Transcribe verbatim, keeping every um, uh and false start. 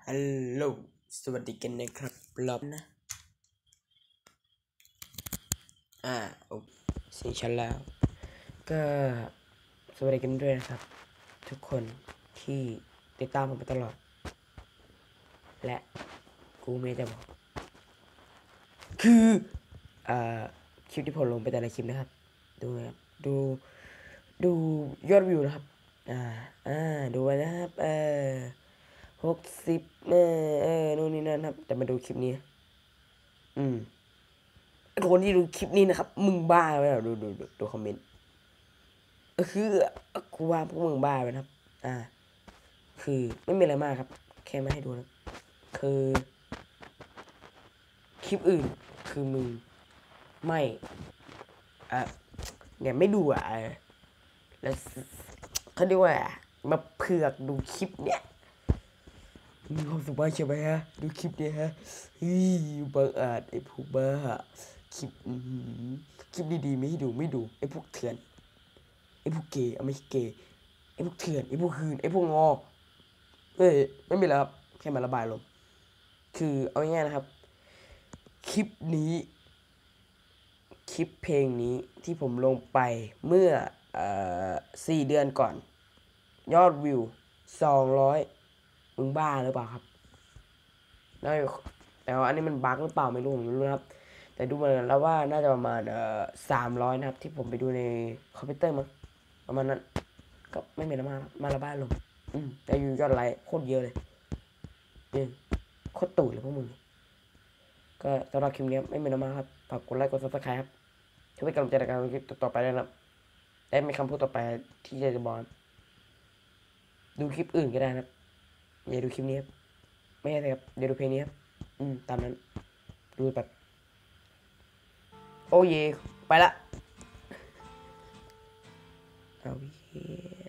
ฮัลโหลสวัสดีกันนะครับรอบนะอ่าโอเสียงฉันแล้วก็สวัสดีกันด้วยนะครับทุกคนที่ติดตามผมมาตลอดและกูไม่จะบอกคืออ่าคลิปที่ผมลงไปแต่ละคลิปนะครับดูนะครับดูดูยอดวิวนะครับอ่าอ่าดูนะครับเออหกสิบเออเออนู่นนี่นั่นครับแต่มาดูคลิปนี้อืมคนที่ดูคลิปนี้นะครับมึงบ้าไหมดูดูดูดูคอมเมนต์ก็คือกูว่าพวกมึงบ้าไปนะครับอ่าคือไม่มีอะไรมากครับแค่มาให้ดูนะคือคลิปอื่นคือมึงไม่อ่ะเนี่ยไม่ดูอ่ะแล้วเขาเรียกว่ามาเผือกดูคลิปเนี่ยมีความสุขมากใช่ไหมฮะดูคลิปเนี่ยฮะเฮ้ยบังอาจไอ้พวกบ้าคลิปคลิปดีๆไม่ให้ดูไม่ดูไอ้พวกเถื่อนไอ้พวกเกย์เอาไม่ใช่เกย์ไอ้พวกเถื่อนไอ้พวกหืนไอ้พวกงอเฮ้ยไม่มีแล้วครับแค่มาระบายลมคือเอาง่ายๆนะครับคลิปนี้คลิปเพลงนี้ที่ผมลงไปเมื่อเอ่อสี่เดือนก่อนยอดวิวสองร้อยมึงบ้าหรือเปล่าครับแล้วแต่ว่าอันนี้มันบั๊กหรือเปล่าไม่รู้ผมไม่รู้นะครับแต่ดูมาแล้วว่าน่าจะประมาณเอ่อสามร้อยนะครับที่ผมไปดูในคอมพิวเตอร์มั้งประมาณนั้นก็ไม่มีอะไรมากมาระบายลมอืมแต่อยู่ยอดไลค์โคตรเยอะเลยเนี่ยโคตรตู่เลยพวกมึงก็สำหรับคลิปนี้ไม่มีอะไรมากครับฝากกดไลค์กดซับสไครต์ครับเพื่อเป็นกำลังใจในการทำคลิปต่อไปด้วยนะครับและมีคำพูดต่อไปที่จะบอกดูคลิปอื่นก็ได้นะครับอย่าดูคลิปนี้ครับไม่ใช่ครับอย่าดูเพลงนี้ครับอืมตามนั้นดูแบบโอ้เยไปละเอาเย